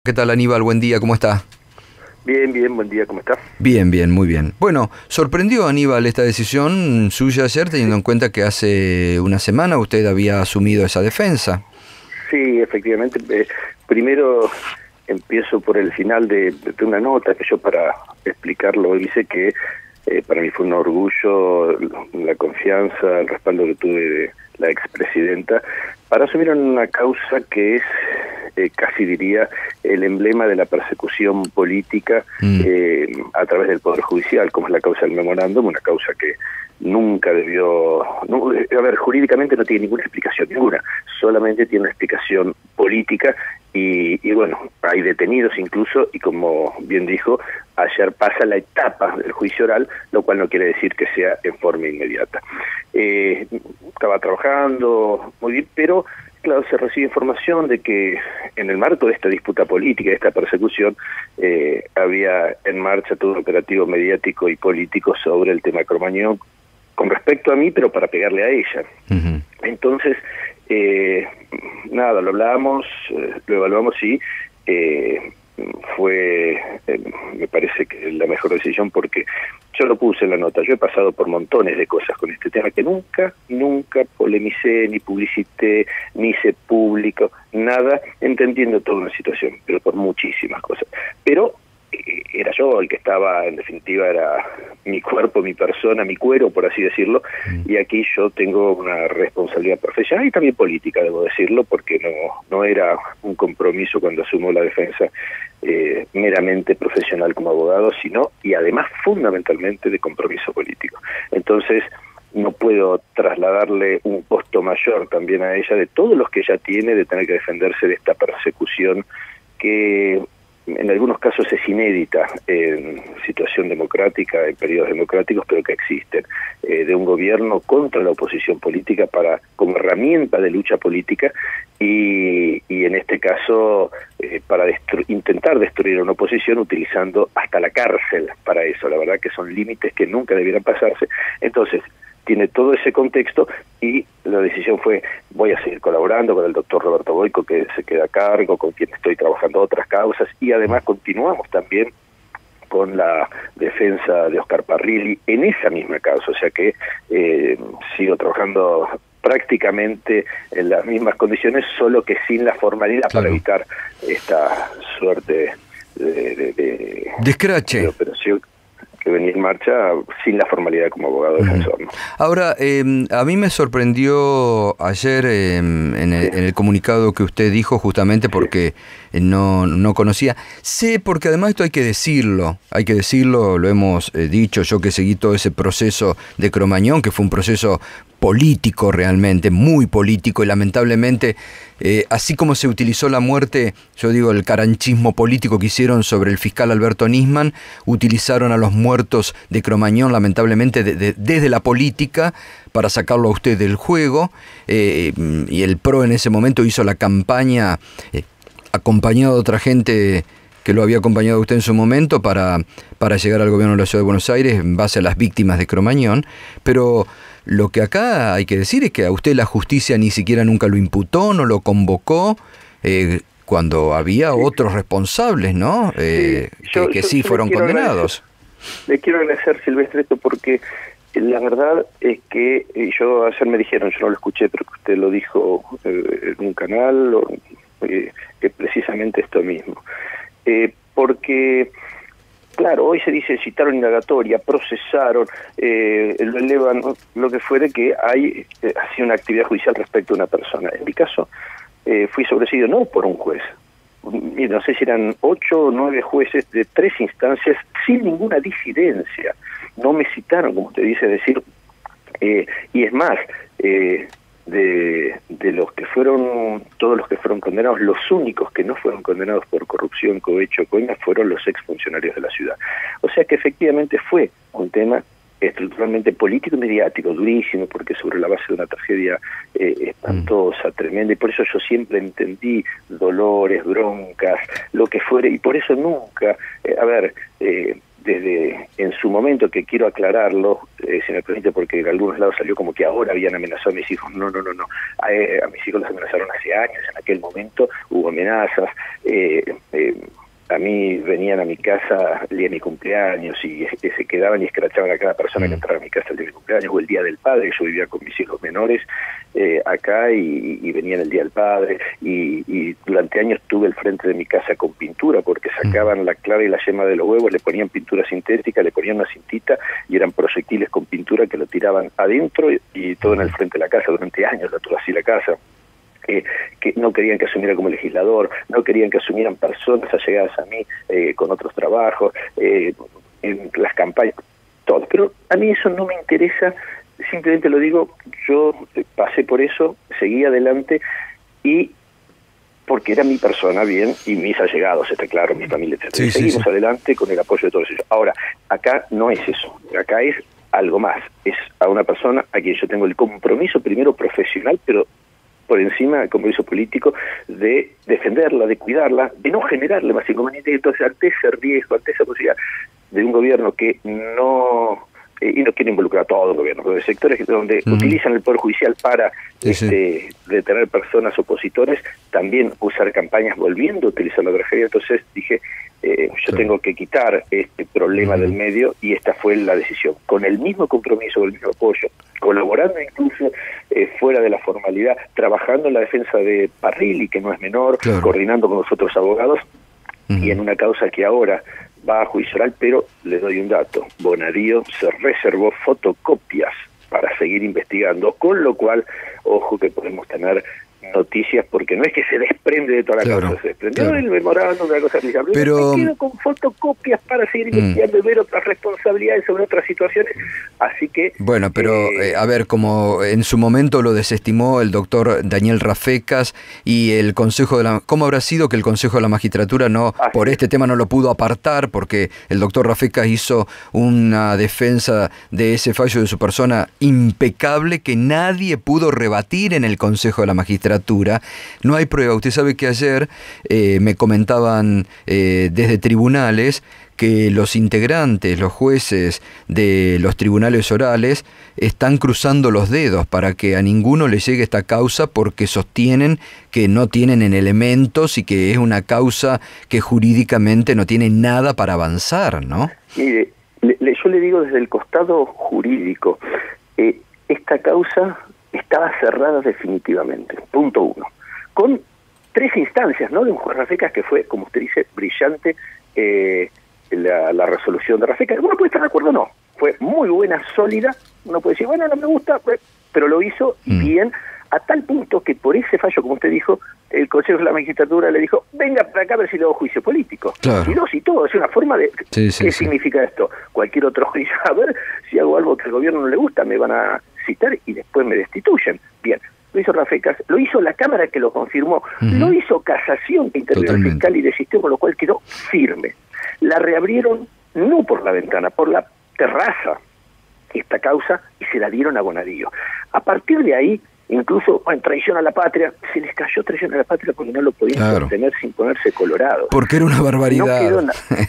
¿Qué tal, Aníbal? Buen día, ¿cómo está? Bien, bien, buen día, ¿cómo está? Bien, bien, muy bien. Bueno, sorprendió, Aníbal, esta decisión suya ayer, teniendo en cuenta que hace una semana usted había asumido esa defensa. Sí, efectivamente. Primero empiezo por el final de una nota que yo, para explicarlo, hice que para mí fue un orgullo la confianza, el respaldo que tuve de la expresidenta para asumir una causa que es, casi diría, el emblema de la persecución política a través del Poder Judicial, como es la causa del memorándum, una causa que nunca debió... No, a ver, jurídicamente no tiene ninguna explicación, ninguna, solamente tiene una explicación política y bueno, hay detenidos incluso, y como bien dijo, ayer pasa la etapa del juicio oral, lo cual no quiere decir que sea en forma inmediata. Estaba trabajando muy bien, pero claro, se recibe información de que en el marco de esta disputa política, de esta persecución, había en marcha todo un operativo mediático y político sobre el tema Cromañón, con respecto a mí, pero para pegarle a ella. Uh-huh. Entonces, nada, lo hablábamos, lo evaluamos y fue, me parece que la mejor decisión, porque yo lo puse en la nota, yo he pasado por montones de cosas con este tema que nunca polemicé, ni publicité, ni hice público, nada, entendiendo toda una situación, pero por muchísimas cosas. Pero era yo el que estaba, en definitiva, era mi cuerpo, mi persona, mi cuero, por así decirlo, y aquí yo tengo una responsabilidad profesional y también política, debo decirlo, porque no era un compromiso cuando asumo la defensa meramente profesional como abogado, sino, y además fundamentalmente, de compromiso político. Entonces, no puedo trasladarle un costo mayor también a ella de todos los que ella tiene, de tener que defenderse de esta persecución que en algunos casos es inédita en situación democrática, en periodos democráticos, pero que existen, de un gobierno contra la oposición política como herramienta de lucha política y en este caso para intentar destruir a una oposición utilizando hasta la cárcel para eso. La verdad que son límites que nunca debieran pasarse. Entonces, tiene todo ese contexto y la decisión fue: voy a seguir colaborando con el doctor Roberto Boico, que se queda a cargo, con quien estoy trabajando otras causas, y además continuamos también con la defensa de Oscar Parrilli en esa misma causa, o sea que sigo trabajando prácticamente en las mismas condiciones, solo que sin la formalidad, claro, para evitar esta suerte de escrache, de operación que venía en marcha sin la formalidad como abogado defensor, ¿no? Ahora, a mí me sorprendió ayer en el comunicado que usted dijo, justamente porque no conocía. Sé, porque además esto hay que decirlo, lo hemos dicho, yo que seguí todo ese proceso de Cromañón, que fue un proceso político realmente, muy político, y lamentablemente, así como se utilizó la muerte, yo digo, el caranchismo político que hicieron sobre el fiscal Alberto Nisman, utilizaron a los muertos de Cromañón, lamentablemente, desde la política, para sacarlo a usted del juego, y el PRO en ese momento hizo la campaña, acompañado de otra gente que lo había acompañado a usted en su momento, para llegar al gobierno de la Ciudad de Buenos Aires en base a las víctimas de Cromañón, pero lo que acá hay que decir es que a usted la justicia ni siquiera nunca lo imputó, no lo convocó, cuando había otros responsables, ¿no? Que sí fueron condenados. Le quiero agradecer, Silvestre, esto porque la verdad es que yo ayer me dijeron, yo no lo escuché, pero que usted lo dijo en un canal, que precisamente esto mismo. Porque... claro, hoy se dice citaron indagatoria, procesaron, lo elevan, lo que fuere, que hay así una actividad judicial respecto a una persona. En mi caso, fui sobreseído no por un juez. No sé si eran 8 o 9 jueces de 3 instancias sin ninguna disidencia. No me citaron, como usted dice, decir, y es más, de los que fueron, todos los que fueron condenados, los únicos que no fueron condenados por corrupción, cohecho, coima, fueron los exfuncionarios de la ciudad. O sea que efectivamente fue un tema estructuralmente político y mediático, durísimo, porque sobre la base de una tragedia espantosa, tremenda, y por eso yo siempre entendí dolores, broncas, lo que fuere, y por eso nunca, desde en su momento, que quiero aclararlo, si me permite, porque en algunos lados salió como que ahora habían amenazado a mis hijos. No. A mis hijos los amenazaron hace años. En aquel momento hubo amenazas. A mí venían a mi casa el día de mi cumpleaños y se quedaban y escrachaban a cada persona que entraba a mi casa el día de mi cumpleaños, o el día del padre. Yo vivía con mis hijos menores acá y venían el día del padre, y durante años tuve el frente de mi casa con pintura, porque sacaban la clara y la yema de los huevos, le ponían pintura sintética, le ponían una cintita y eran proyectiles con pintura que lo tiraban adentro y todo en el frente de la casa. Durante años la tuve así la casa. Que no querían que asumiera como legislador, no querían que asumieran personas allegadas a mí con otros trabajos, en las campañas, todo. Pero a mí eso no me interesa, simplemente lo digo, yo pasé por eso, seguí adelante, y porque era mi persona, bien, y mis allegados, está claro, mi familia, etc. Sí, seguimos adelante con el apoyo de todos ellos. Ahora, acá no es eso, acá es algo más, es a una persona a quien yo tengo el compromiso primero profesional, pero por encima del compromiso político, de defenderla, de cuidarla, de no generarle más inconvenientes. Entonces, ante ese riesgo, ante esa posibilidad de un gobierno que no... y no quiere involucrar a todo el gobierno, pero de sectores donde utilizan el Poder Judicial para detener personas opositores, también usar campañas volviendo a utilizar la tragedia. Entonces dije, yo tengo que quitar este problema del medio, y esta fue la decisión. Con el mismo compromiso, con el mismo apoyo, colaborando incluso fuera de la formalidad, trabajando en la defensa de Parrilli, que no es menor, coordinando con los otros abogados, y en una causa que ahora va a juicio oral, pero le doy un dato: Bonadío se reservó fotocopias para seguir investigando, con lo cual, ojo, que podemos tener noticias, porque no es que se desprende de toda la cosa, se desprendió el memorándum de la cosa aplicable, pero me quedo con fotocopias para seguir investigando y ver otras responsabilidades sobre otras situaciones, así que... Bueno, pero a ver, como en su momento lo desestimó el doctor Daniel Rafecas y el Consejo de la... ¿Cómo habrá sido que el Consejo de la Magistratura no por este tema no lo pudo apartar? Porque el doctor Rafecas hizo una defensa de ese fallo de su persona impecable que nadie pudo rebatir en el Consejo de la Magistratura. No hay prueba. Usted sabe que ayer me comentaban desde tribunales que los integrantes, los jueces de los tribunales orales, están cruzando los dedos para que a ninguno le llegue esta causa, porque sostienen que no tienen en elementos y que es una causa que jurídicamente no tiene nada para avanzar, ¿no? Mire, yo le digo desde el costado jurídico, esta causa estaba cerrada definitivamente, punto uno, con 3 instancias, ¿no?, de un juez Rafecas, que fue, como usted dice, brillante la resolución de Rafecas. Uno puede estar de acuerdo o no, fue muy buena, sólida, uno puede decir, bueno, no me gusta, pero lo hizo bien, a tal punto que por ese fallo, como usted dijo, el Consejo de la Magistratura le dijo, venga para acá a ver si le hago juicio político. Y no, si todo, es una forma de... ¿Qué significa esto? Cualquier otro juicio, a ver si hago algo que al gobierno no le gusta, me van a citar y después me destituyen. Bien, lo hizo Rafecas, lo hizo la Cámara, que lo confirmó, lo hizo Casación, que intervino el fiscal y desistió, con lo cual quedó firme. La reabrieron no por la ventana, por la terraza, esta causa, y se la dieron a Bonadío. A partir de ahí, incluso en traición a la patria, se les cayó traición a la patria porque no lo podían sostener sin ponerse colorado. Porque era una barbaridad. No quedó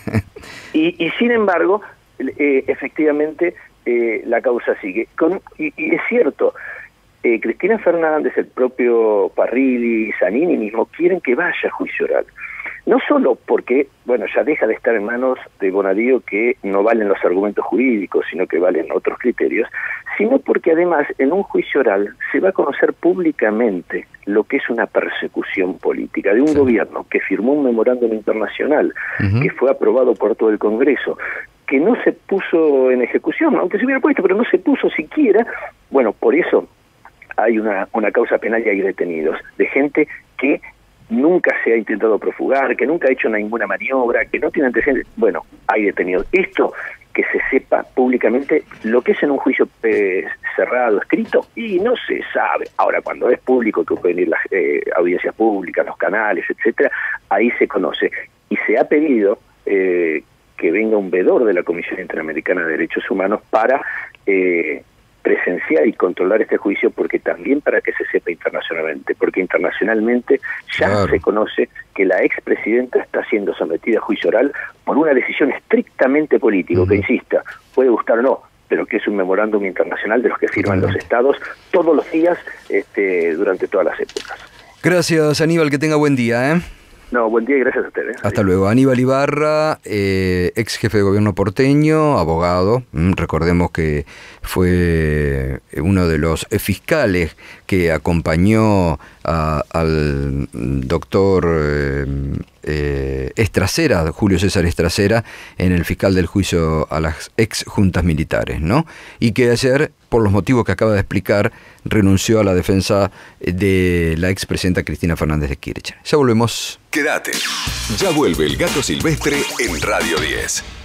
y sin embargo, efectivamente, la causa sigue. Y es cierto, Cristina Fernández, el propio Parrilli, Zanini mismo, quieren que vaya a juicio oral. No solo porque, bueno, ya deja de estar en manos de Bonadío, que no valen los argumentos jurídicos, sino que valen otros criterios, sino porque además en un juicio oral se va a conocer públicamente lo que es una persecución política de un gobierno que firmó un memorándum internacional, que fue aprobado por todo el Congreso, que no se puso en ejecución, aunque se hubiera puesto, pero no se puso siquiera. Bueno, por eso hay una causa penal y hay detenidos, de gente que nunca se ha intentado profugar, que nunca ha hecho ninguna maniobra, que no tiene antecedentes. Bueno, hay detenidos. Esto, que se sepa públicamente lo que es en un juicio cerrado, escrito, y no se sabe. Ahora, cuando es público, que pueden ir las audiencias públicas, los canales, etcétera, ahí se conoce. Y se ha pedido que venga un vedor de la Comisión Interamericana de Derechos Humanos para presenciar y controlar este juicio, porque también para que se sepa internacionalmente, porque internacionalmente ya se conoce que la expresidenta está siendo sometida a juicio oral por una decisión estrictamente política, que insista, puede gustar o no, pero que es un memorándum internacional de los que firman los estados todos los días durante todas las épocas. Gracias, Aníbal, que tenga buen día, ¿eh? No, buen día y gracias a ustedes. Hasta luego. Aníbal Ibarra, ex jefe de gobierno porteño, abogado. Recordemos que fue uno de los fiscales que acompañó al doctor Estracera, Julio César Estracera, en el fiscal del juicio a las ex juntas militares, ¿no? Y que ayer, por los motivos que acaba de explicar, renunció a la defensa de la expresidenta Cristina Fernández de Kirchner. Ya volvemos. Quédate. Ya vuelve el Gato Silvestre en Radio 10.